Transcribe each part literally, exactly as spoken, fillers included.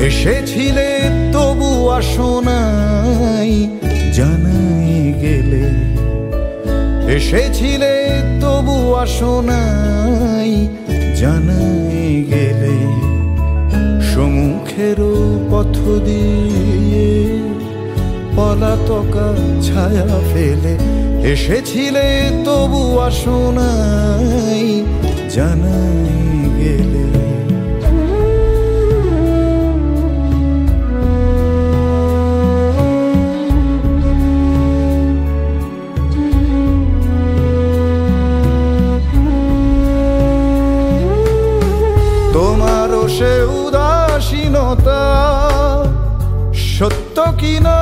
এসেছিলে তবু আসো নাই জানাই গেলে, এসেছিলে তবু আসো নাই জানাই গেলে। সম্মুখেরও পথ দিয়ে পলাতকা ছায়া ফেলে, এসেছিলে তবু আসো নাই জানাই গেলে। তোমারও সে উদাসীনতা সত্য কিনা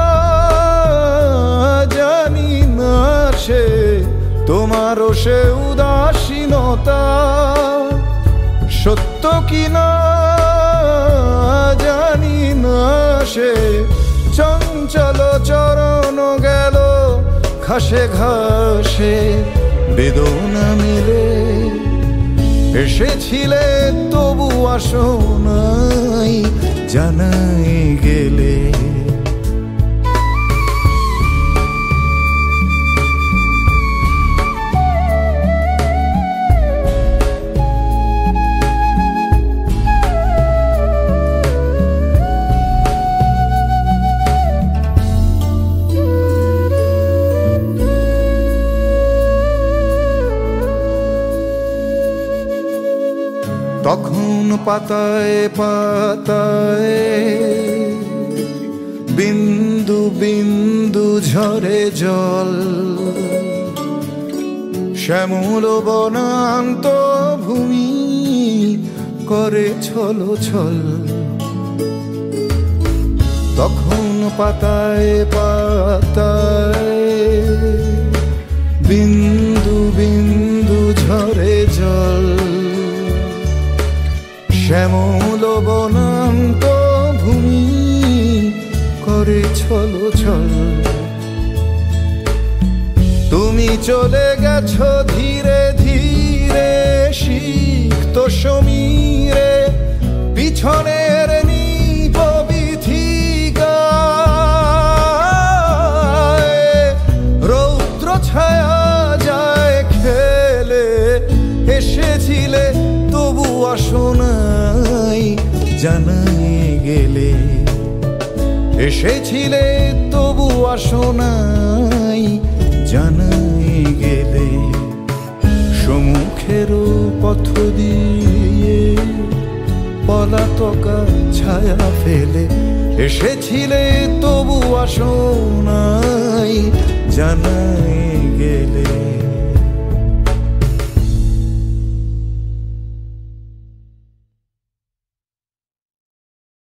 জানি না সে, তোমারও সে উদাসীনতা সত্য কিনা জানি না সে। চঞ্চল চরণ গেল ঘাসে ঘাসে বেদনা মেলে, এসেছিলে তবু আসো নাই জানাই গেলে। তখন পাতায় পাতায় বিন্দু বিন্দু ঝরে জল, শ্যামল বনান্ত ভূমি করে ছল ছল। তখন পাতায় পাতায় বিন্দু বিন্দু ঝরে জল, শ্যামল বনান্ত ভূমি করে ছল ছল। তুমি চলে গেছো ধীরে ধীরে সিক্ত সমীরে, পিছনের নিপবিথিকায় রৌদ্র ছায়া যায় খেলে, এসেছিলে তবু আসো নাই জানাই গেলে, এসেছিলে তবু আসো নাই জানাই গেলে। সম্মুখেরও পথ দিয়ে পলাতকা ছায়া ফেলে, এসেছিলে তবু আসো নাই জানাই